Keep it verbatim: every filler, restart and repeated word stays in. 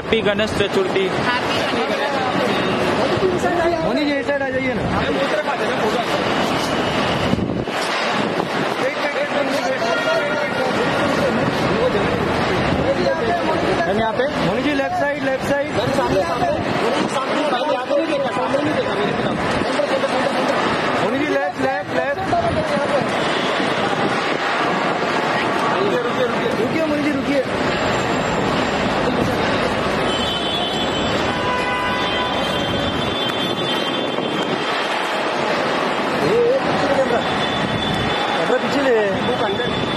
Happy Ganesh Chaturthi. Moni ji इस side आ जाइए ना। यहाँ पे Moni ji left side left side Moni ji left left left रुकिए मोनी जी रुकिए। कैमरा पीछे ले।